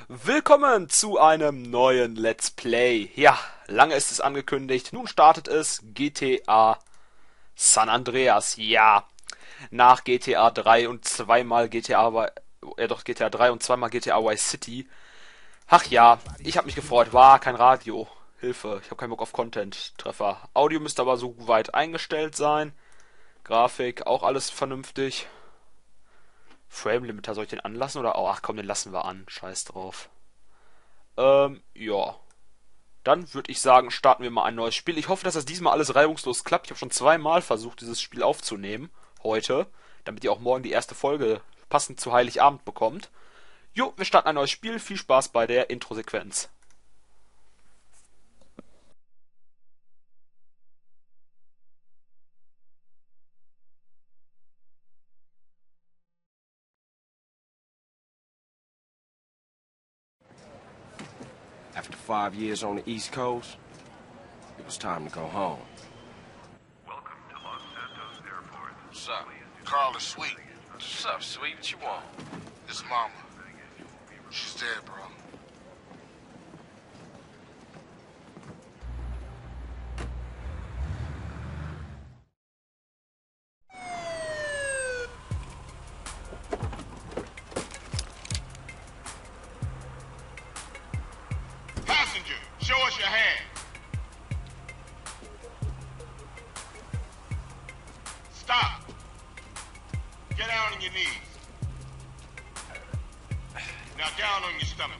Willkommen zu einem neuen Let's Play. Ja, lange ist es angekündigt. Nun startet es GTA San Andreas. Ja, nach GTA 3 und zweimal GTA 3 und zweimal GTA Vice City. Ach ja, ich habe mich gefreut. War kein Radio. Hilfe, ich habe keinen Bock auf Content. Treffer. Audio müsste aber so weit eingestellt sein. Grafik auch alles vernünftig. Frame Limiter, soll ich den anlassen oder? Oh, ach komm, den lassen wir an. Scheiß drauf. Ja. Dann würde ich sagen, starten wir mal ein neues Spiel. Ich hoffe, dass das diesmal alles reibungslos klappt. Ich habe schon zweimal versucht, dieses Spiel aufzunehmen. Heute. Damit ihr auch morgen die erste Folge passend zu Heiligabend bekommt. Jo, wir starten ein neues Spiel. Viel Spaß bei der Intro-Sequenz. After 5 years on the East Coast, it was time to go home. Welcome to Los Santos Airport. What's up? Carl is sweet. What's up, sweet? What you want? His mama. She's dead, bro. Passenger, show us your hand. Stop. Get down on your knees. Now down on your stomach.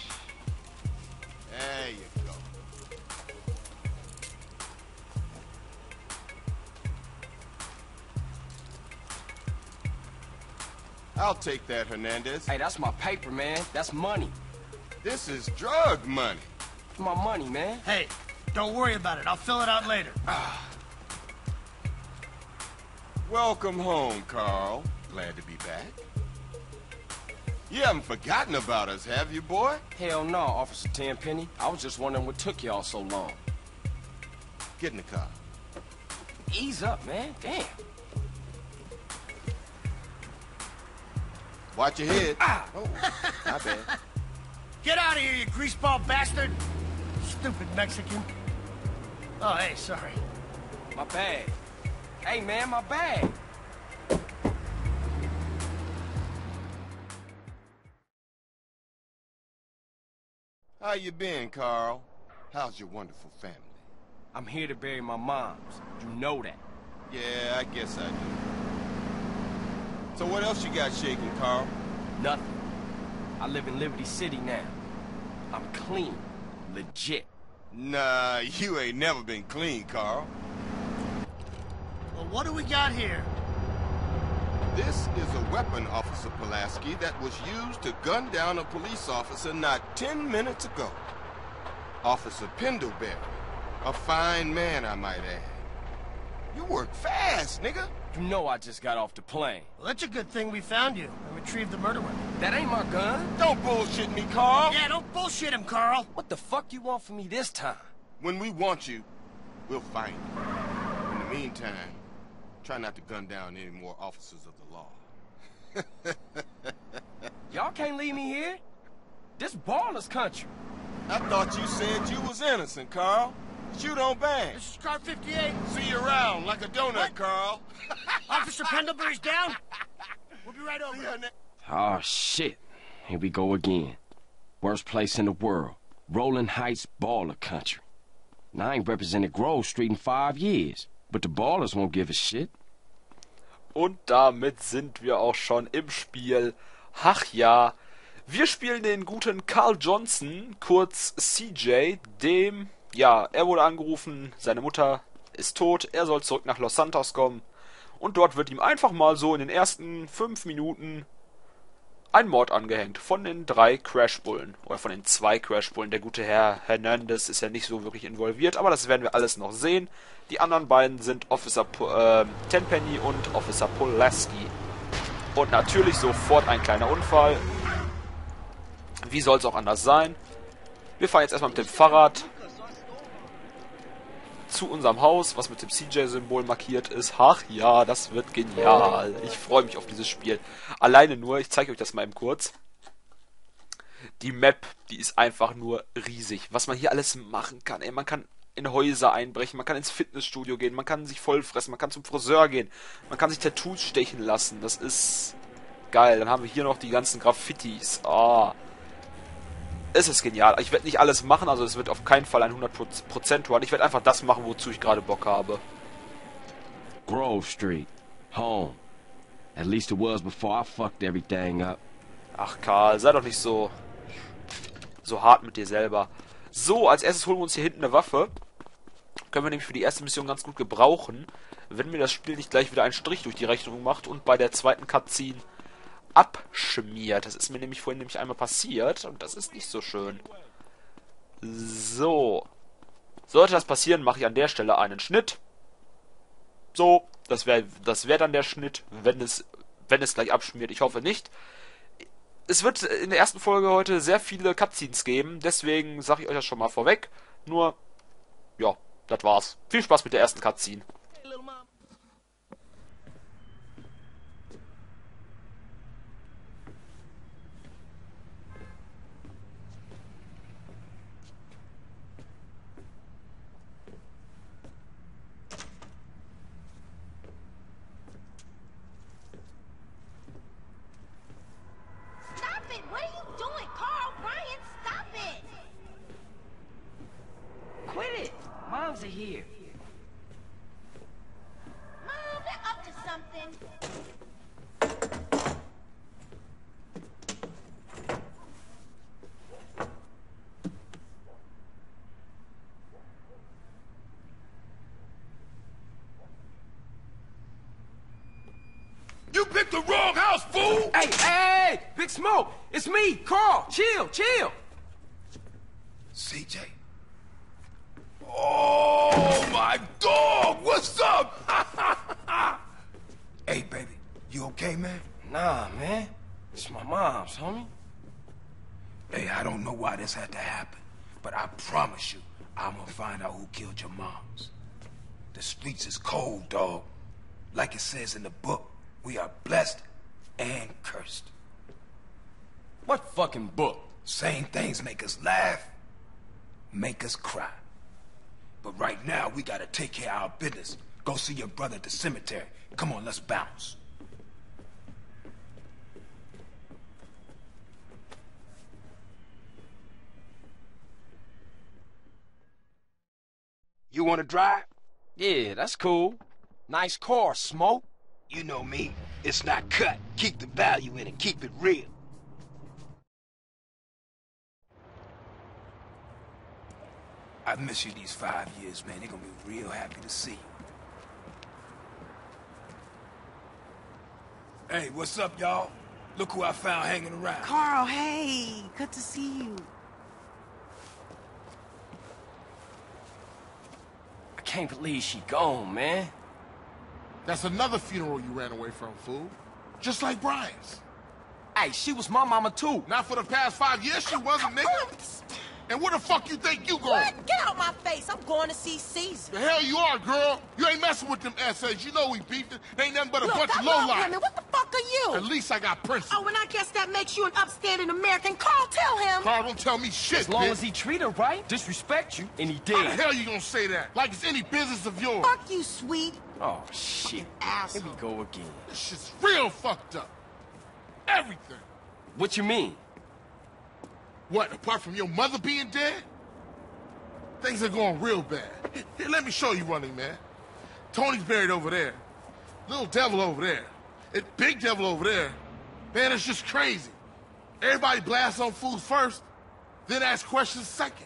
There you go. I'll take that, Hernandez. Hey, that's my paper, man. That's money. This is drug money. My money, man. Hey, don't worry about it. I'll fill it out later. Welcome home, Carl. Glad to be back. You haven't forgotten about us, have you, boy? Hell no, Officer Tenpenny. I was just wondering what took y'all so long. Get in the car. Ease up, man. Damn. Watch your head. Oh, my bad. Get out of here, you greaseball bastard! Stupid Mexican. Oh, hey, sorry. My bag. Hey, man, my bag. How you been, Carl? How's your wonderful family? I'm here to bury my moms. You know that. Yeah, I guess I do. So what else you got shaking, Carl? Nothing. I live in Liberty City now. I'm clean. Legit. Nah, you ain't never been clean, Carl. Well, what do we got here? This is a weapon, Officer Pulaski, that was used to gun down a police officer not 10 minutes ago. Officer Pendlebury. A fine man, I might add. You work fast, nigga. You know I just got off the plane. Well, that's a good thing we found you and retrieved the murder weapon. That ain't my gun. Don't bullshit me, Carl. Yeah, don't bullshit him, Carl. What the fuck you want from me this time? When we want you, we'll find you. In the meantime, try not to gun down any more officers of the law. Y'all can't leave me here. This baller's country. I thought you said you was innocent, Carl. Shoot on bang. This is car 58. See you around like a donut, What? Carl. Officer Pendlebury's down. We'll be right over. See ya, Oh, shit. Here we go again. Worst place in the world. Rolling Heights baller country. Now, I ain't represented Grove Street in 5 years. But the ballers won't give a shit. Und damit sind wir auch schon im Spiel. Ach ja, wir spielen den guten Carl Johnson, kurz CJ, er wurde angerufen, seine Mutter ist tot, er soll zurück nach Los Santos kommen und dort wird ihm einfach mal so in den ersten 5 Minuten ein Mord angehängt von den 3 Crashbullen oder von den 2 Crashbullen. Der gute Herr Hernandez ist ja nicht so wirklich involviert, aber das werden wir alles noch sehen. Die anderen beiden sind Officer Tenpenny und Officer Pulaski. Und natürlich sofort ein kleiner Unfall. Wie soll es auch anders sein? Wir fahren jetzt erstmal mit dem Fahrrad zu unserem Haus, was mit dem CJ-Symbol markiert ist. Ach ja, das wird genial. Ich freue mich auf dieses Spiel. Alleine nur, ich zeige euch das mal eben kurz. Die Map, die ist einfach nur riesig. Was man hier alles machen kann. Ey, man kann in Häuser einbrechen, man kann ins Fitnessstudio gehen, man kann sich vollfressen, man kann zum Friseur gehen, man kann sich Tattoos stechen lassen. Das ist geil. Dann haben wir hier noch die ganzen Graffitis. Ah. Es ist genial. Ich werde nicht alles machen, also es wird auf keinen Fall ein 100% Run. Ich werde einfach das machen, wozu ich gerade Bock habe. Grove Street. Home. At least it was before I fucked everything up. Ach Karl, sei doch nicht so hart mit dir selber. So, als erstes holen wir uns hier hinten eine Waffe. Können wir nämlich für die erste Mission ganz gut gebrauchen, wenn mir das Spiel nicht gleich wieder einen Strich durch die Rechnung macht und bei der zweiten Cutscene abschmiert. Das ist mir nämlich vorhin einmal passiert und das ist nicht so schön. So. Sollte das passieren, mache ich an der Stelle einen Schnitt. So, das wär dann der Schnitt, wenn es gleich abschmiert. Ich hoffe nicht. Es wird in der ersten Folge heute sehr viele Cutscenes geben, deswegen sage ich euch das schon mal vorweg. Nur, ja, das war's. Viel Spaß mit der ersten Cutscene. What are you doing, Carl? Brian, stop it! Quit it! Moms are here. Mom, they're up to something. You picked the wrong house, fool! Hey! Big Smoke! It's me, Carl! Chill! CJ? Oh, my dog! What's up? Hey, baby. You okay, man? Nah, man. It's my mom's, homie. Hey, I don't know why this had to happen, but I promise you, I'm gonna find out who killed your moms. The streets is cold, dog. Like it says in the book, we are blessed and cursed. What fucking book? Same things make us laugh, make us cry. But right now, we gotta take care of our business. Go see your brother at the cemetery. Come on, let's bounce. You want to drive? Yeah, that's cool. Nice car, Smoke. You know me. It's not cut. Keep the value in it. Keep it real. I've missed you these 5 years, man. They're gonna be real happy to see you. Hey, what's up, y'all? Look who I found hanging around. Carl, hey, good to see you. I can't believe she gone, man. That's another funeral you ran away from, fool. Just like Brian's. Hey, she was my mama too. Not for the past 5 years, she wasn't, nigga. And where the fuck you think you going? What? Get out my face. I'm going to see Caesar. The hell you are, girl. You ain't messing with them essays. You know we beefing. They ain't nothing but a Look, bunch I of love lowlife. women. What the fuck are At you? least I got principles. Oh, and I guess that makes you an upstanding American. Carl, tell him. Carl, don't tell me shit, As long bitch. as he treat her right, disrespect you, and he How the did. hell you gonna say that? Like it's any business of yours. Fuck you, sweet. Oh, shit. Here Asshole. we go again. This shit's real fucked up. Everything. What you mean? What, apart from your mother being dead? Things are going real bad. Here, let me show you running, man. Tony's buried over there. Little devil over there. And big devil over there. Man, it's just crazy. Everybody blasts on fools first, then ask questions second.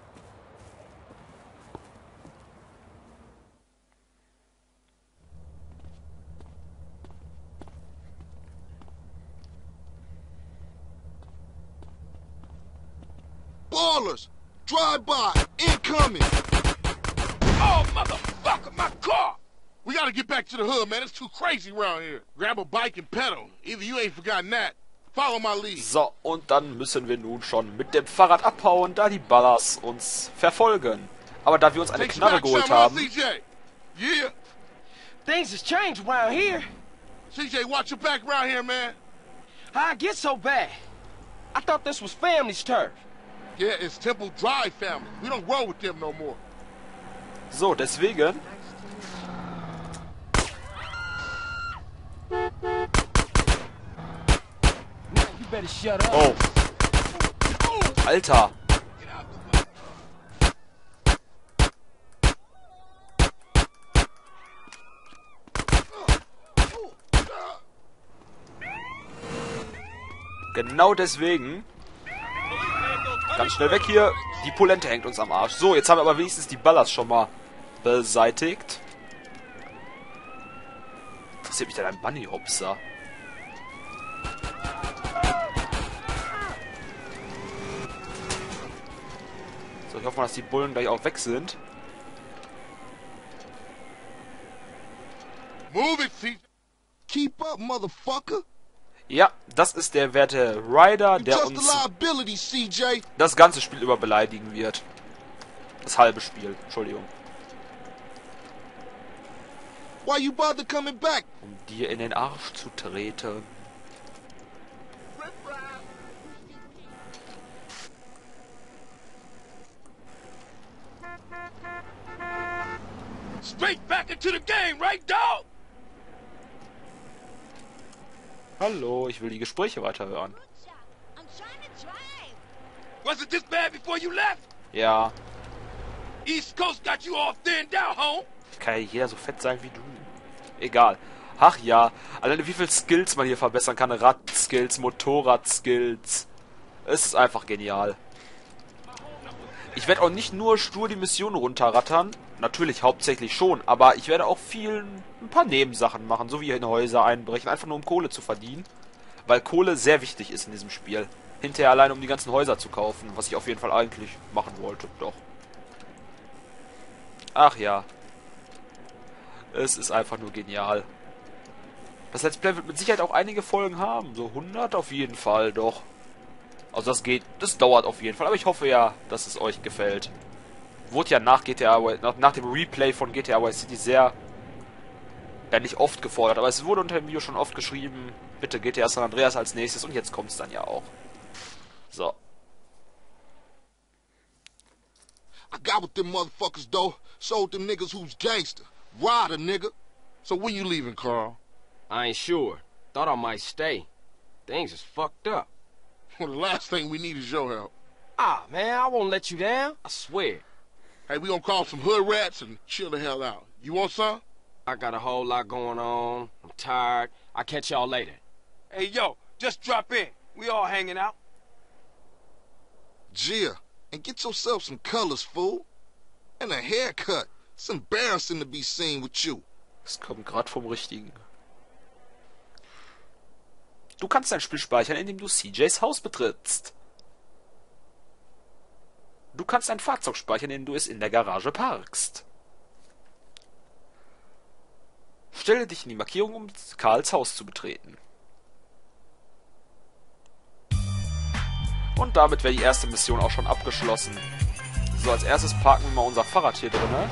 Ballers! Drive-by! Incoming! Oh, motherfucker, my car! We gotta get back to the hood, man. It's too crazy around here. Grab a bike and pedal. Either you ain't forgotten that. Follow my lead. So, und dann müssen wir nun schon mit dem Fahrrad abhauen, da die Ballers uns verfolgen. Aber da wir uns eine Take Knarre back geholt some, huh, haben, CJ? Yeah. Things has changed around here. CJ, watch your back around here, man. How I get so bad? I thought this was family's turf. Yeah, it's Temple Drive family. We don't roll with them no more. So, deswegen... You better shut up. Oh. Alter. Genau deswegen. Ganz schnell weg hier. Die Polente hängt uns am Arsch. So, jetzt haben wir aber wenigstens die Ballast schon mal beseitigt. Interessiert mich denn ein Bunny-Hopser? So, ich hoffe mal, dass die Bullen gleich auch weg sind. Move it, see. Keep up, motherfucker. Ja, das ist der werte Ryder, der Just a uns liability, CJ. das ganze Spiel über beleidigen wird. Das halbe Spiel, Entschuldigung. Why you bother coming back? Um dir in den Arsch zu treten. Straight back into the game, right, dog? Hallo, ich will die Gespräche weiterhören. I'm trying to drive. Was it this bad before you left? Ja, East Coast got you all thinned out, home. kann ja jeder so fett sein wie du. Egal. Ach ja, alleine wie viel Skills man hier verbessern kann. Radskills, Motorradskills. Es ist einfach genial. Ich werde auch nicht nur stur die Missionen runterrattern. Natürlich hauptsächlich schon, aber ich werde auch ein paar Nebensachen machen, so wie in Häuser einbrechen, einfach nur um Kohle zu verdienen. Weil Kohle sehr wichtig ist in diesem Spiel. Hinterher allein um die ganzen Häuser zu kaufen, was ich auf jeden Fall eigentlich machen wollte, doch. Ach ja. Es ist einfach nur genial. Das Let's Play wird mit Sicherheit auch einige Folgen haben. So 100 auf jeden Fall, doch. Also das dauert auf jeden Fall. Aber ich hoffe ja, dass es euch gefällt. Wurde ja nach dem Replay von GTA Vice City sehr, ja nicht oft gefordert, aber es wurde unter dem Video schon oft geschrieben, bitte GTA San Andreas als nächstes und jetzt kommt es dann ja auch. So. I got with them motherfuckers, though. Sold them niggas who's gangster. Rider, nigga. So when you leaving, Carl? I ain't sure. Thought I might stay. Things is fucked up. Well, the last thing we need is your help. Ah, man, I won't let you down. I swear. Hey, we gonna call some hood rats and chill the hell out. You want some? I got a whole lot going on. I'm tired. I'll catch y'all later. Hey, yo, just drop in. We all hanging out. Gia, and get yourself some colors, fool. And a haircut. It's embarrassing to be seen with you. Es kommt gerade vom Richtigen. Du kannst dein Spiel speichern, indem du CJs Haus betrittst. Du kannst ein Fahrzeug speichern, indem du es in der Garage parkst. Stelle dich in die Markierung, um Karls Haus zu betreten. Und damit wäre die erste Mission auch schon abgeschlossen. So, als erstes parken wir mal unser Fahrrad hier drin.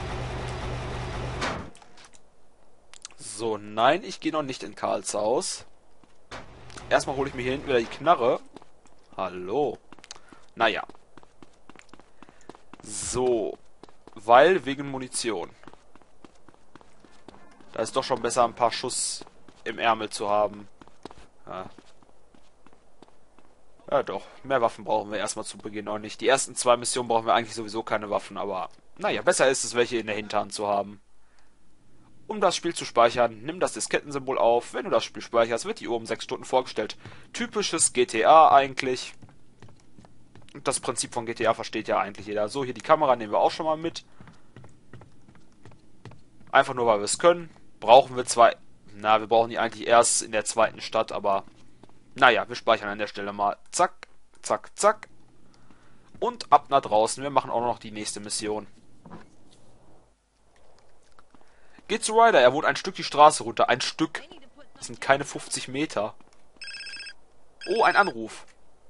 So, nein, ich gehe noch nicht in Karls Haus. Erstmal hole ich mir hier hinten wieder die Knarre. Hallo. Naja. So. Weil wegen Munition. Da ist doch schon besser, ein paar Schuss im Ärmel zu haben. Ja doch, mehr Waffen brauchen wir erstmal zu Beginn noch nicht. Die ersten 2 Missionen brauchen wir eigentlich sowieso keine Waffen, aber naja, besser ist es, welche in der Hinterhand zu haben. Um das Spiel zu speichern, nimm das Diskettensymbol auf. Wenn du das Spiel speicherst, wird die Uhr um 6 Stunden vorgestellt. Typisches GTA eigentlich. Und das Prinzip von GTA versteht ja eigentlich jeder. So, hier die Kamera nehmen wir auch schon mal mit. Einfach nur, weil wir es können. Brauchen wir zwar... wir brauchen die eigentlich erst in der zweiten Stadt, aber... Naja, wir speichern an der Stelle mal. Zack, zack, zack. Und ab nach draußen. Wir machen auch noch die nächste Mission. Geht zu Ryder. Er wohnt ein Stück die Straße runter. Ein Stück. Das sind keine 50 Meter. Oh, ein Anruf.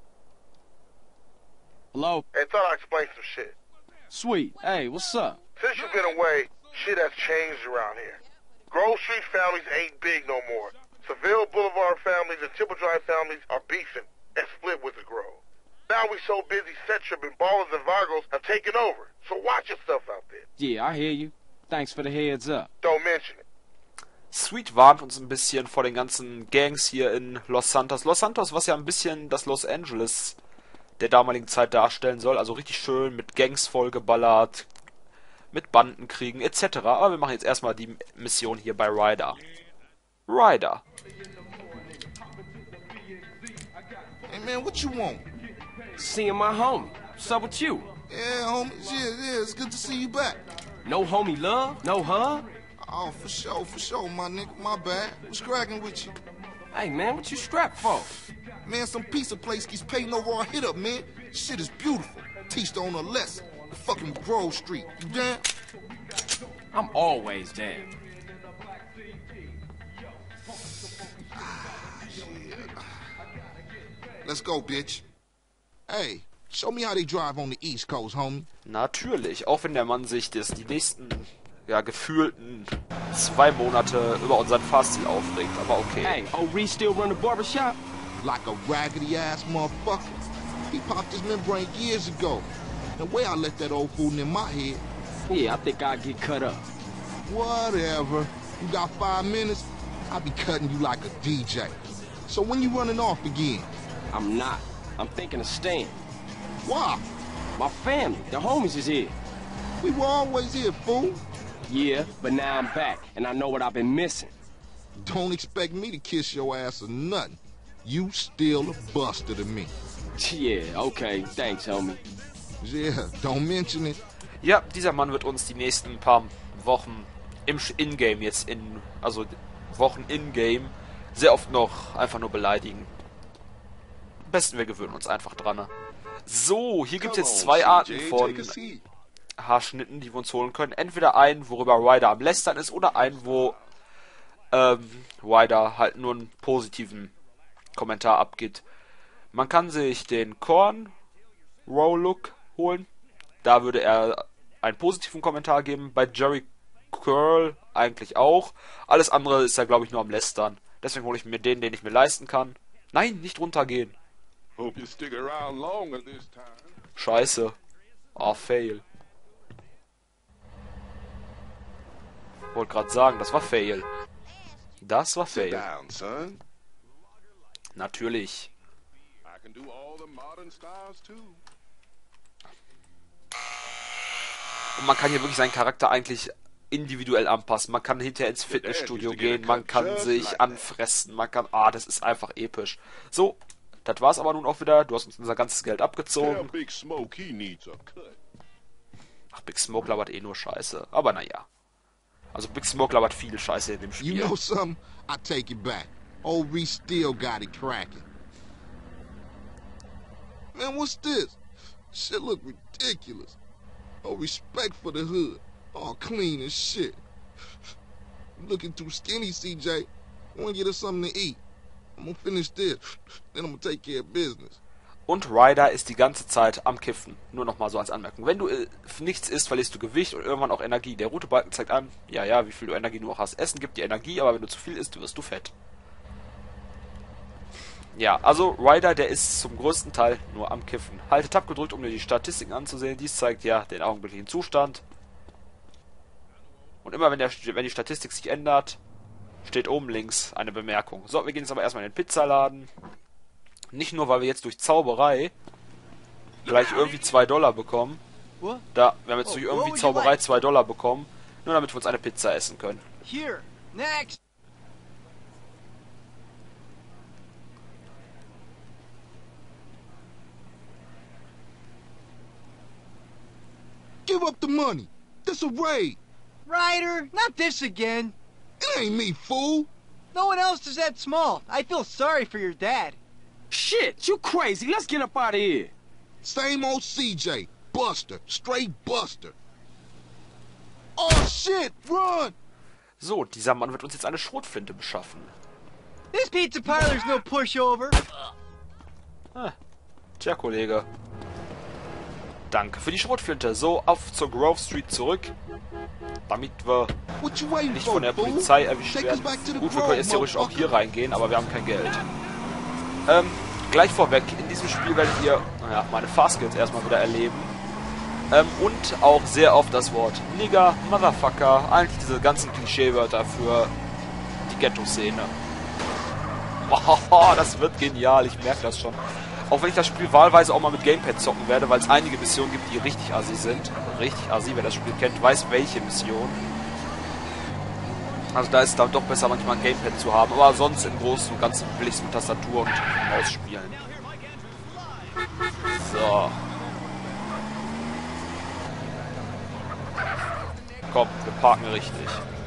Hello? Hey, thought I'd explain some shit. Sweet. Hey, what's up? Since you've been away, shit has changed around here. Grove Street families ain't big no more. Seville Boulevard families and Temple Drive families are beefing and split with the Grove. Now we so busy set tripping, ballers and Vargos have taken over. So watch yourself out there. Yeah, I hear you. Thanks for the heads up. Don't mention it. Sweet warnt uns ein bisschen vor den ganzen Gangs hier in Los Santos. Los Santos, was ja ein bisschen das Los Angeles der damaligen Zeit darstellen soll. Also richtig schön mit Gangs vollgeballert, mit Bandenkriegen etc. Aber wir machen jetzt erstmal die Mission hier bei Ryder. Ryder. Hey, man, what you want? Seeing my homie. What's up with you? Yeah, homie. Yeah, it's good to see you back. No homie love? No hug? Oh, for sure, my nigga. My bad. What's cracking with you? Hey, man, what you strapped for? Man, some pizza place keeps paying over our hit up, man. Shit is beautiful. Teach the owner a lesson. Fucking Grove Street. You down? I'm always down. Let's go, bitch. Hey, show me how they drive on the East Coast, homie. Natürlich, auch wenn der Mann sich die nächsten, ja, gefühlten 2 Monate über unseren Fahrstil aufregt, aber okay. Hey, Reese still run the barbershop? Like a raggedy-ass motherfucker. He popped his membrane years ago. The way I let that old fool in my head. Yeah, I think I'll get cut up. Whatever. You got 5 minutes? I'll be cutting you like a DJ. So when you running off again? I'm not. I'm thinking of staying. Why? My family, the homies is here. We were always here, fool. Yeah, but now I'm back, and I know what I've been missing. Don't expect me to kiss your ass or nothing. You still a buster to me. Yeah, okay. Thanks, homie. Yeah, don't mention it. Ja, dieser Mann wird uns die nächsten paar Wochen im In-Game also Wochen in-Game, sehr oft noch einfach nur beleidigen. Am besten wir gewöhnen uns einfach dran. Ne? So, hier gibt es jetzt 2 Arten von Haarschnitten, die wir uns holen können. Entweder einen, worüber Ryder am Lästern ist, oder einen, wo Ryder halt nur einen positiven Kommentar abgibt. Man kann sich den Korn Row Look holen. Da würde er einen positiven Kommentar geben. Bei Jerry Curl eigentlich auch. Alles andere ist ja, glaube ich, nur am Lästern. Deswegen hole ich mir den ich mir leisten kann. Nein, nicht runtergehen. Scheiße. Ah, fail. Wollte gerade sagen, das war fail. Das war fail. Natürlich. Und man kann hier wirklich seinen Charakter eigentlich individuell anpassen. Man kann hinterher ins Fitnessstudio gehen, man kann sich anfressen, man kann... Ah, das ist einfach episch. So, das war's aber nun auch wieder. Du hast uns unser ganzes Geld abgezogen. Ach, Big Smoke labert eh nur Scheiße. Aber naja. Also Big Smoke labert viel Scheiße in dem Spiel. You know something? I take it back. Old Reese still got it cracking. Man, what's this? Shit look ridiculous. Oh, respect for the hood. All clean as shit. Looking too skinny, CJ. I want to get us something to eat. I'm gonna finish this, then I'm gonna take care of business. Und Ryder ist die ganze Zeit am Kiffen. Nur nochmal so als Anmerkung. Wenn du nichts isst, verlierst du Gewicht und irgendwann auch Energie. Der rote Balken zeigt an, ja, wie viel du Energie du auch hast. Essen gibt dir Energie, aber wenn du zu viel isst, wirst du fett. Ja, also Ryder, der ist zum größten Teil nur am Kiffen. Halte Tab gedrückt, um dir die Statistiken anzusehen. Dies zeigt ja den augenblicklichen Zustand. Und immer wenn die Statistik sich ändert, steht oben links eine Bemerkung. So, wir gehen jetzt aber erstmal in den Pizzaladen. Nicht nur, weil wir jetzt durch Zauberei gleich irgendwie $2 bekommen. Wir haben jetzt durch irgendwie Zauberei $2 bekommen. Nur damit wir uns eine Pizza essen können. Here, next. Give up the money. This a raid. Ryder, not this again. It ain't me, fool. No one else is that small. I feel sorry for your dad. Shit, you crazy. Let's get up out of here. Same old CJ. Buster. Straight Buster. Oh, shit. Run. So, dieser Mann wird uns jetzt eine Schrotflinte beschaffen. This pizza parlor's no pushover. Tja, Kollege. Danke für die Schrotflinte. So, auf zur Grove Street zurück. Damit wir nicht von der Polizei erwischt werden. Gut, wir können jetzt theoretisch auch hier reingehen, aber wir haben kein Geld. gleich vorweg, in diesem Spiel werdet ihr, naja, meine Fastskills erstmal wieder erleben. Und auch sehr oft das Wort Nigger, Motherfucker, eigentlich diese ganzen Klischeewörter für die Ghetto-Szene. Oh, das wird genial, ich merke das schon. Auch wenn ich das Spiel wahlweise auch mal mit Gamepad zocken werde, weil es einige Missionen gibt, die richtig assi sind. Richtig assi, wer das Spiel kennt, weiß welche Mission. Also da ist es dann doch besser, manchmal ein Gamepad zu haben. Aber sonst im Großen und Ganzen will ich es mit Tastatur und Maus spielen. So. Komm, wir parken richtig.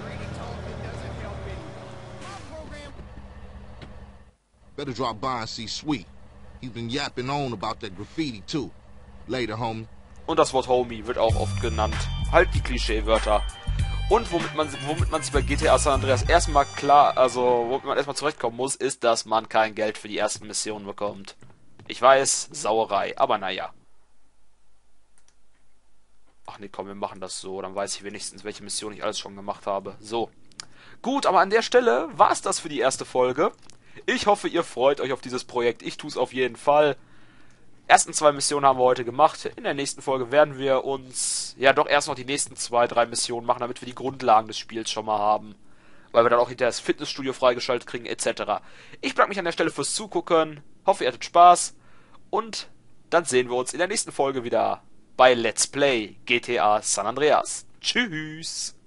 Better drop by and see Sweet. He's been yapping on about that graffiti too. Later, homie. Und das Wort Homie wird auch oft genannt. Halt die Klischeewörter. Und womit man sich bei GTA San Andreas erstmal womit man erstmal zurechtkommen muss, ist, dass man kein Geld für die ersten Missionen bekommt. Ich weiß, Sauerei, aber naja. Ach nee, komm, wir machen das so, dann weiß ich wenigstens, welche Mission ich alles schon gemacht habe. So. Gut, aber an der Stelle war es das für die erste Folge. Ich hoffe, ihr freut euch auf dieses Projekt. Ich tue es auf jeden Fall. Ersten 2 Missionen haben wir heute gemacht. In der nächsten Folge werden wir uns ja doch erst noch die nächsten 2, 3 Missionen machen, damit wir die Grundlagen des Spiels schon mal haben. Weil wir dann auch hinterher das Fitnessstudio freigeschaltet kriegen, etc. Ich bedanke mich an der Stelle fürs Zugucken. Hoffe, ihr hattet Spaß. Und dann sehen wir uns in der nächsten Folge wieder bei Let's Play GTA San Andreas. Tschüss!